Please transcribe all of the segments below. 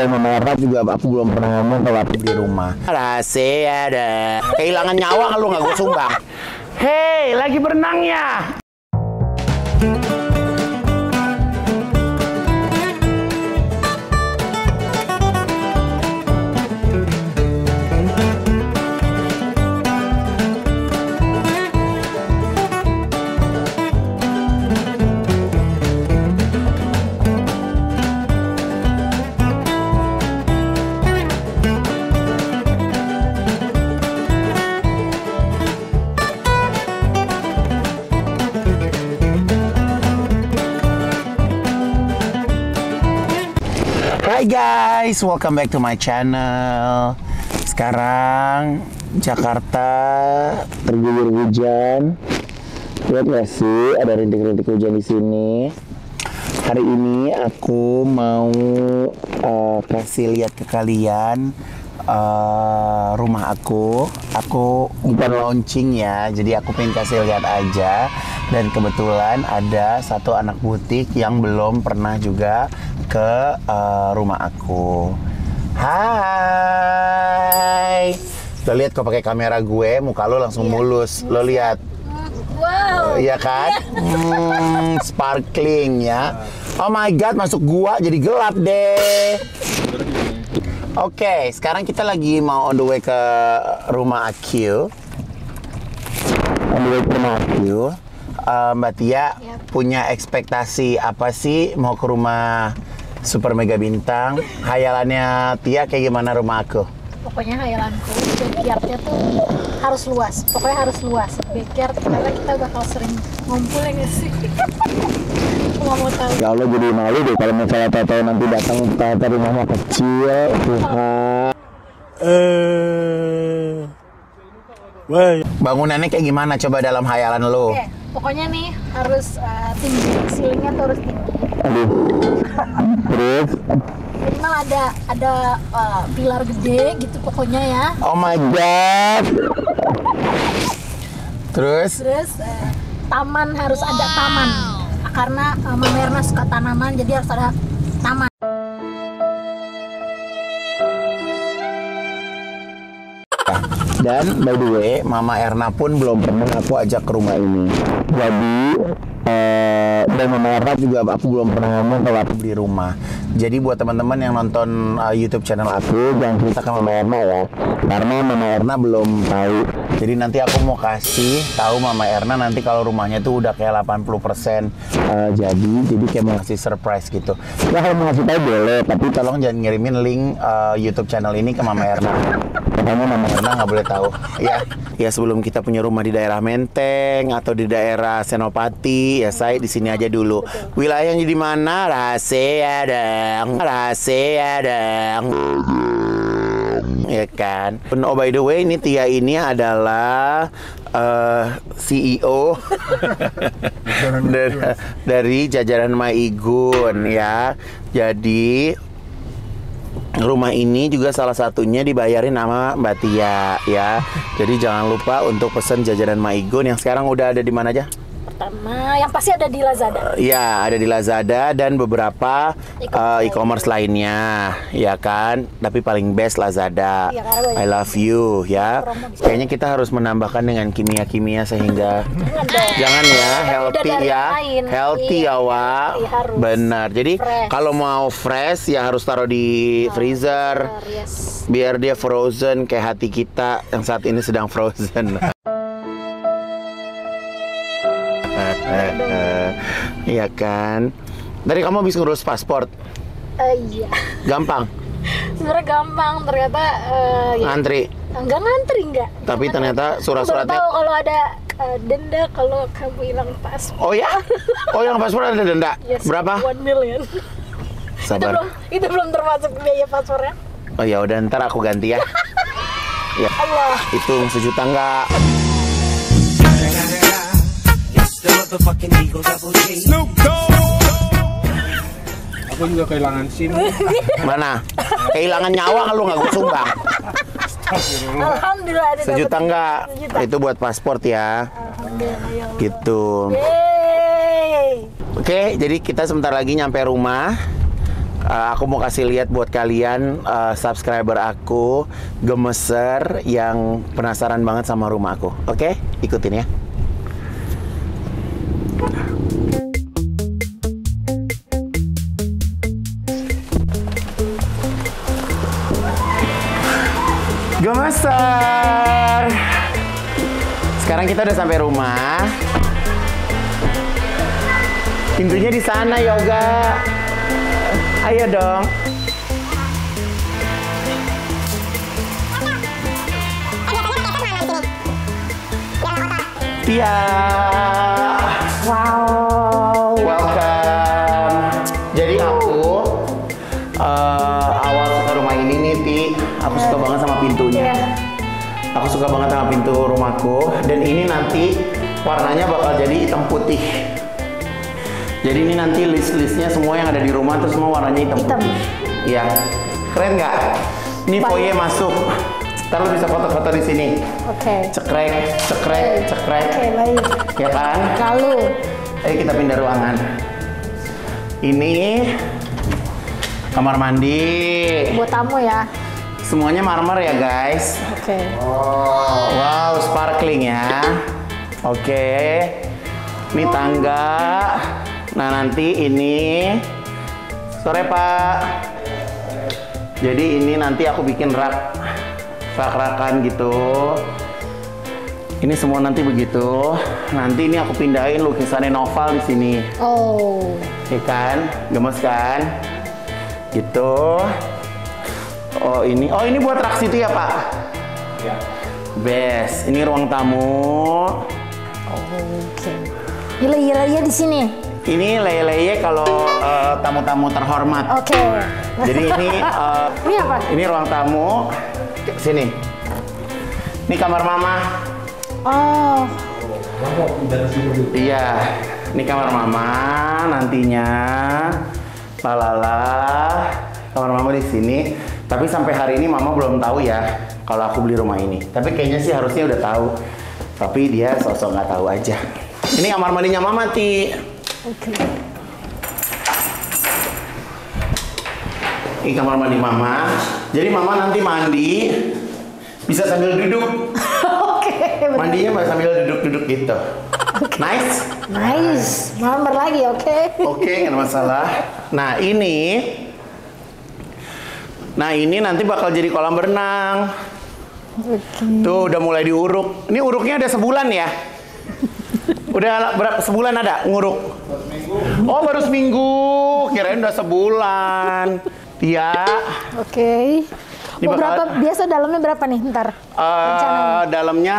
dan Mama Erna juga aku belum pernah ngomong kalau aku di rumah. Rahasia ada. Kehilangan nyawa kalau nggak gue sumbang. Hei, lagi berenang ya? Hai guys, welcome back to my channel. Sekarang Jakarta terguyur hujan. Lihat nggak sih, ada rintik-rintik hujan di sini. Hari ini aku mau kasih lihat ke kalian rumah aku. Aku bukan launching ya, jadi aku pengen kasih lihat aja. Dan kebetulan ada satu anak butik yang belum pernah juga ke rumah aku. Hai. Lo lihat kok pakai kamera gue, muka lo langsung mulus. Lo lihat. Wow. Iya kan? Sparkling ya. Oh my god, masuk gua jadi gelap deh. Oke, sekarang kita lagi mau on the way ke rumah Akil. On the way ke rumah Akil. Mbak Tia punya ekspektasi apa sih mau ke rumah Super Mega Bintang? Hayalannya Tia kayak gimana rumah aku? Pokoknya hayalanku backyardnya tuh harus luas. Pokoknya harus luas backyard karena kita bakal sering ngumpul ya nggak sih? Nggak mau tahu. Ya Allah, jadi malu deh kalau misalnya tahu nanti datang ternyata rumahnya kecil. Tuhan. Bangunannya kayak gimana coba dalam hayalan lo? Oke, pokoknya nih harus tinggi, ceilingnya tuh harus tinggi. Aduh. Terus? Minimal ada pilar gede gitu pokoknya ya. Oh my god. Terus? Taman harus ada taman. Karena Mama Erna suka tanaman, jadi harus ada taman. Dan by the way, Mama Erna pun belum pernah aku ajak ke rumah ini. Jadi dan Mama Erna juga aku belum pernah ngomong kalau aku beli rumah. Jadi buat teman-teman yang nonton YouTube channel aku, jangan cerita ke Mama Erna ya, karena Mama Erna belum tahu. Jadi nanti aku mau kasih tahu Mama Erna nanti kalau rumahnya tuh udah kayak 80% jadi kayak mau ngasih surprise gitu. Ya kalau mau ngasih tahu boleh, tapi tolong jangan ngirimin link YouTube channel ini ke Mama Erna. Pokoknya Mama Erna nggak boleh tahu. Ya sebelum kita punya rumah di daerah Menteng atau di daerah Senopati, ya saya di sini aja dulu. Wilayahnya di mana? Rahasia dong. Ya kan. Oh by the way, ini Tia ini adalah CEO dari jajaran Maigun ya. Jadi rumah ini juga salah satunya dibayarin sama Mbak Tia ya. Jadi jangan lupa untuk pesen jajanan Maigun yang sekarang udah ada di mana aja? Pertama, yang pasti ada di Lazada. Iya, ada di Lazada dan beberapa e-commerce lainnya, ya kan? Tapi paling best Lazada. Ya, I love you, ya. Kayaknya kita harus menambahkan dengan kimia-kimia sehingga jangan ya, healthy ya, healthy ya, Wak. Benar. Jadi kalau mau fresh ya harus taruh di freezer, biar dia frozen kayak hati kita yang saat ini sedang frozen. Iya kan. Dari kamu habis ngurus paspor? Iya. Gampang? Sebenarnya gampang, ternyata ya. Ngantri? Enggak ngantri, enggak. Tapi ternyata surat-suratnya. Tahu kalau ada denda kalau kamu hilang paspor. Oh ya? Oh yang paspor ada denda? Yes, berapa? 1 million. Sabar. Itu belum termasuk biaya paspornya. Oh ya udah, ntar aku ganti ya. Ya. Allah. Hitung 1 juta enggak? Aku juga kehilangan SIM. Mana? Kehilangan nyawa kalau nggak gue sumbang. Alhamdulillah ada 1 juta enggak? 1 juta. Itu buat paspor ya. Alhamdulillah. Gitu. Yeay. Oke, jadi kita sebentar lagi nyampe rumah. Aku mau kasih lihat buat kalian subscriber aku gemeser yang penasaran banget sama rumah aku. Oke, ikutin ya. Gemeser. Sekarang kita udah sampai rumah. Pintunya di sana, Yoga. Ayo dong. Tia. Wow. Welcome. Jadi aku awal suka rumah ini nih, Ti. Aku suka banget sama pintunya. Iya. Aku suka banget sama pintu rumahku. Dan ini nanti warnanya bakal jadi hitam putih. Jadi ini nanti list-listnya semua yang ada di rumah tuh semua warnanya hitam putih. Iya. Keren nggak? Ini foyer masuk. Ntar lo bisa foto-foto di sini. Oke. Cekrek, cekrek, cekrek. Oke, baik. Ya kan? Lalu. Ayo kita pindah ruangan. Ini kamar mandi. Buat tamu ya. Semuanya marmer ya guys. Oke. Wow, sparkling ya. Oke. Ini tangga. Nah nanti ini sore Pak. Jadi ini nanti aku bikin rak-rakan gitu. Ini semua nanti begitu. Nanti ini aku pindahin lukisannya Noval di sini. Oh. Ya kan, gemes kan? Gitu. Oh ini buat rak situ ya Pak? Ya. Best. Ini ruang tamu. Oke. Gila-gila di sini. Ini leye-leye kalau tamu-tamu terhormat. Oke. Jadi ini Ini apa? ini ruang tamu. Sini. Ini kamar mama. Oh. Iya. Ini kamar mama nantinya. Lalala. Kamar mama di sini. Tapi sampai hari ini mama belum tahu ya kalau aku beli rumah ini. Tapi kayaknya sih harusnya udah tahu. Tapi dia sosok nggak tahu aja. Ini kamar mandinya mama, Ti. Oke. Ini kamar mandi mama. Jadi mama nanti mandi bisa sambil duduk. Oke. Mandinya sambil duduk-duduk gitu. Nice. Nice. Marmer lagi, oke? Oke, nggak ada masalah. Nah ini nanti bakal jadi kolam berenang. Tuh udah mulai diuruk. Ini uruknya ada sebulan ya? Udah berapa sebulan ada nguruk? Oh baru seminggu. Kirain udah sebulan. Iya. Oke. Ini bakal- Berapa biasa dalamnya berapa nih ntar? Rencananya. Dalamnya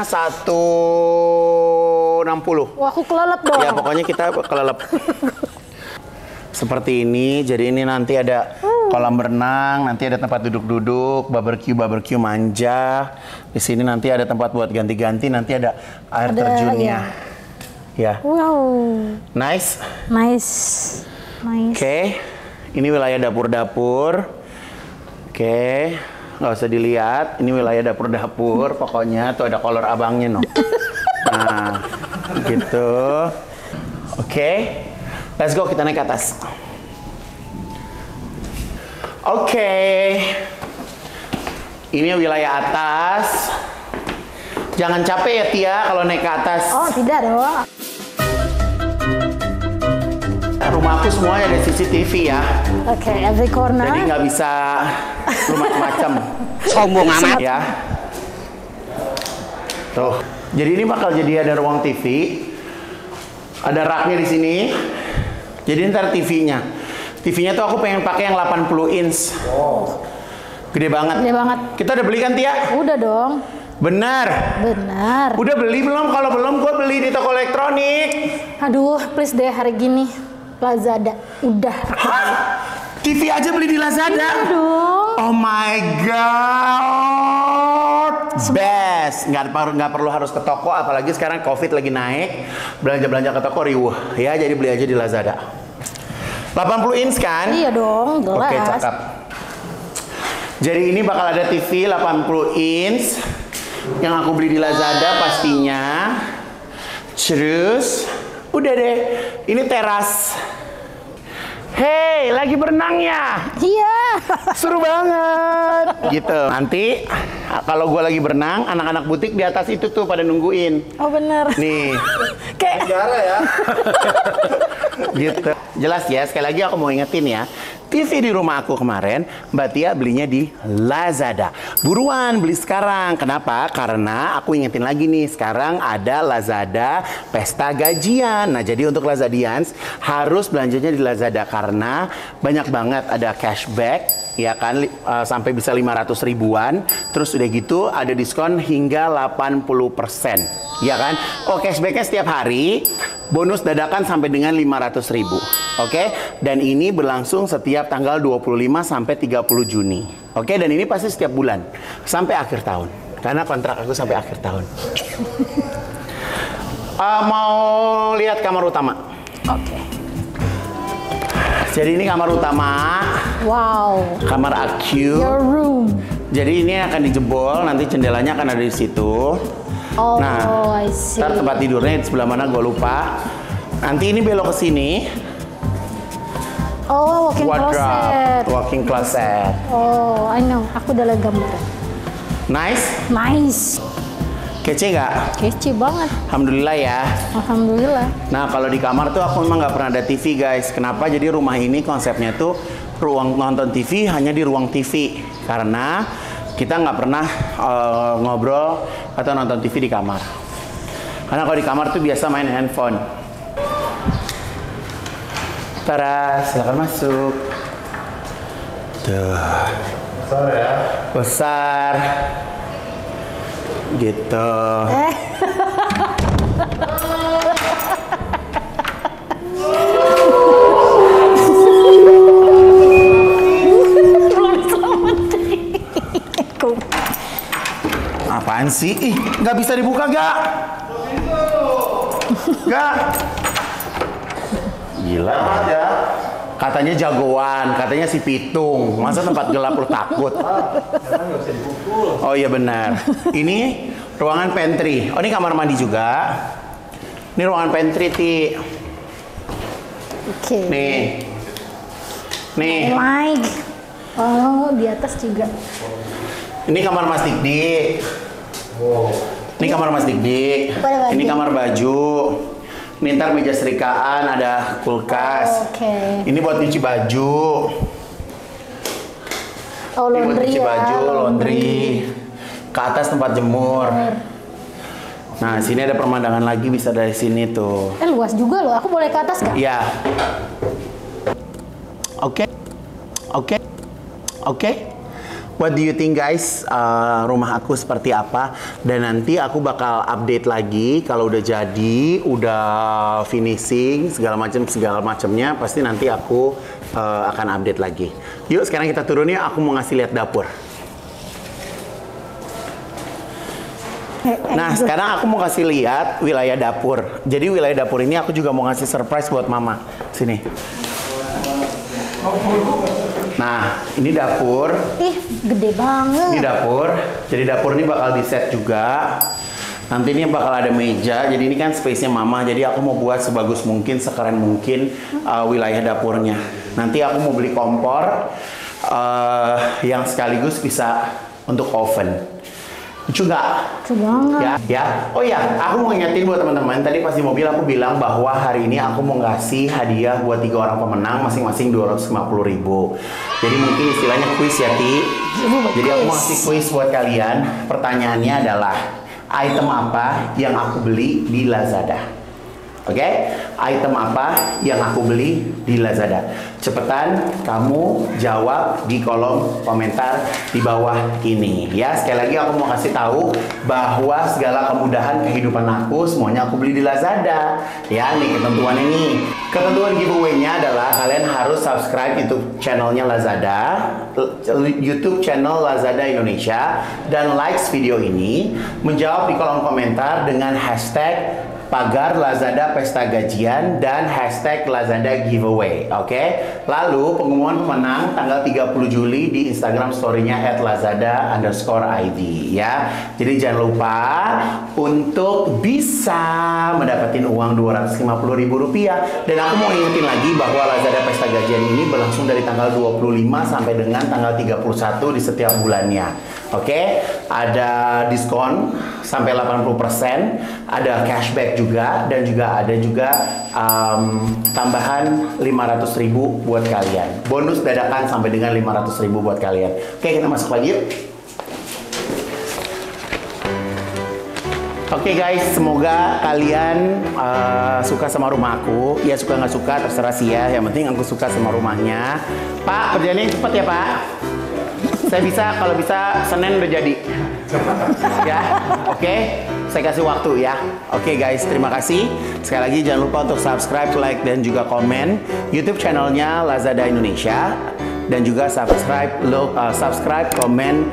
160. Wah, aku kelelep dong. Ya pokoknya kita kelelep. Seperti ini, jadi ini nanti ada kolam berenang, nanti ada tempat duduk-duduk, barbecue manja. Di sini nanti ada tempat buat ganti-ganti, nanti ada air terjunnya. Ya. Wow. Nice. Nice. Nice. Oke. Ini wilayah dapur-dapur. Oke. Nggak usah dilihat, ini wilayah dapur-dapur. Pokoknya tuh ada kolor abangnya, no. Nah, gitu. Oke. Let's go, kita naik ke atas. Oke. Ini wilayah atas. Jangan capek ya Tia kalau naik ke atas. Oh, tidak dong. Rumahku semuanya ada CCTV ya. Oke, every corner. Jadi nggak bisa macam-macam. Sombong amat Ya. Tuh. Jadi ini bakal jadi ada ruang TV. Ada raknya di sini. Jadi ntar TV-nya. TV-nya tuh aku pengen pakai yang 80 inch. Gede banget. Gede banget. Kita udah beli kan Tia? Udah dong. Bener. Benar. Udah beli belum? Kalau belum gue beli di toko elektronik. Aduh, please deh hari gini. Lazada. Udah. Hah? TV aja beli di Lazada? Dong. Oh my god. Best. Nggak perlu harus ke toko, apalagi sekarang COVID lagi naik. Belanja-belanja ke toko riuh. Ya, jadi beli aja di Lazada. 80 inch kan? Iya dong, jelas. Oke, cakep. Jadi ini bakal ada TV 80 inch yang aku beli di Lazada pastinya. Terus udah deh, ini teras. Hey, lagi berenang ya? Iya. Seru banget. Gitu. Nanti kalau gue lagi berenang, anak-anak butik di atas itu tuh pada nungguin. Oh bener. Nih. Kayak Negara ya. Gitu. Jelas ya, sekali lagi aku mau ingetin ya. TV di rumah aku kemarin, Mbak Tia belinya di Lazada. Buruan beli sekarang. Kenapa? Karena aku ingetin lagi nih, sekarang ada Lazada Pesta Gajian. Nah, jadi untuk Lazadians harus belanjanya di Lazada karena banyak banget ada cashback, ya kan, sampai bisa 500 ribuan. Terus udah gitu ada diskon hingga 80%, ya kan? Oh, cashbacknya setiap hari, bonus dadakan sampai dengan 500 ribu. Oke, dan ini berlangsung setiap tanggal 25 sampai 30 Juni. Oke, dan ini pasti setiap bulan sampai akhir tahun. Karena kontrak aku sampai akhir tahun. Mau lihat kamar utama? Oke. Jadi ini kamar utama. Wow. Kamar AQ. Your room. Jadi ini akan dijebol, nanti jendelanya akan ada di situ. Oh, Nah, I see. ntar tempat tidurnya di sebelah mana gue lupa. Nanti ini belok ke sini. Oh, walk-in closet. Walk-in closet. Oh, I know. Aku udah lihat gambarnya. Nice, Nice. kece nggak? Kece banget. Alhamdulillah ya. Alhamdulillah. Nah, kalau di kamar tuh aku memang nggak pernah ada TV guys. Kenapa? Jadi rumah ini konsepnya tuh ruang nonton TV hanya di ruang TV. Karena kita nggak pernah ngobrol atau nonton TV di kamar. Karena kalau di kamar tuh biasa main handphone. Tara, silakan masuk. Tuh. Besar ya. Besar. Gitu. Apaan sih? Ih, nggak bisa dibuka gak? Gak. Gila aja. Katanya jagoan, katanya si Pitung. Masa tempat gelap lu takut? Oh iya benar. Ini ruangan pantry. Oh ini kamar mandi juga. Ini ruangan pantry, Ti. Oke. Nih. Nih. Like. Oh, di atas juga. Ini kamar Mas Dikdik. Ini kamar Mas Dikdik. Apa lagi? Ini kamar baju. Ini ntar meja serikaan, ada kulkas. Oke. Ini buat nyuci baju. Oh, Ini buat laundry nyuci ya. baju, laundry. Ke atas tempat jemur. Nah, sini ada pemandangan lagi bisa dari sini tuh. Luas juga loh. Aku boleh ke atas nggak? Ya. Oke. Oke. Oke. What do you think guys? Rumah aku seperti apa? Dan nanti aku bakal update lagi kalau udah jadi, udah finishing segala macamnya. Pasti nanti aku akan update lagi. Yuk sekarang kita turun ya. Aku mau ngasih lihat dapur. Nah sekarang aku mau kasih lihat wilayah dapur. Jadi wilayah dapur ini aku juga mau ngasih surprise buat mama. Sini. Nah, ini dapur. Ih, gede banget. Ini dapur. Jadi dapur ini bakal di set juga. Nanti ini bakal ada meja. Jadi ini kan space-nya mama. Jadi aku mau buat sebagus mungkin, sekeren mungkin wilayah dapurnya. Nanti aku mau beli kompor yang sekaligus bisa untuk oven. Lucu nggak? Lucu banget. Ya. Oh ya, aku mau ingetin buat teman-teman. Tadi pas di mobil aku bilang bahwa hari ini aku mau ngasih hadiah buat 3 orang pemenang, masing-masing 250.000. Jadi mungkin istilahnya kuis ya, Ti. Jadi aku mau ngasih kuis buat kalian. Pertanyaannya adalah, item apa yang aku beli di Lazada? Oke? Item apa yang aku beli di Lazada? Cepetan kamu jawab di kolom komentar di bawah ini ya. Sekali lagi aku mau kasih tahu bahwa segala kemudahan kehidupan aku semuanya aku beli di Lazada. Ya, nih ketentuan ini. Ketentuan giveaway-nya adalah kalian harus subscribe YouTube channelnya Lazada, YouTube channel Lazada Indonesia, dan likes video ini, menjawab di kolom komentar dengan hashtag pagar Lazada Pesta Gajian dan hashtag Lazada Giveaway. Oke. Lalu pengumuman pemenang tanggal 30 Juli di Instagram story-nya @lazada_id ya. Jadi jangan lupa untuk bisa mendapatkan uang Rp250.000. Dan aku mau ingetin lagi bahwa Lazada Pesta Gajian ini berlangsung dari tanggal 25 sampai dengan tanggal 31 di setiap bulannya. Oke, ada diskon sampai 80%, ada cashback juga, dan juga ada tambahan 500.000 buat kalian. Bonus dadakan sampai dengan 500.000 buat kalian. Oke, kita masuk lagi yuk. Oke guys, semoga kalian suka sama rumah aku. Ya suka nggak suka terserah sih ya. Yang penting aku suka sama rumahnya. Pak, kerjanya cepet ya Pak. Saya bisa, kalau bisa Senin udah jadi. Ya, oke. Saya kasih waktu ya. Oke guys, terima kasih. Sekali lagi jangan lupa untuk subscribe, like, dan juga komen YouTube channelnya Lazada Indonesia. Dan juga subscribe, komen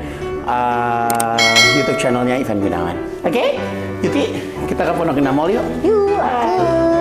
YouTube channelnya Ivan Gunawan. Oke? Yuti, kita ke Pondok Indah Mall yuk. Yuk.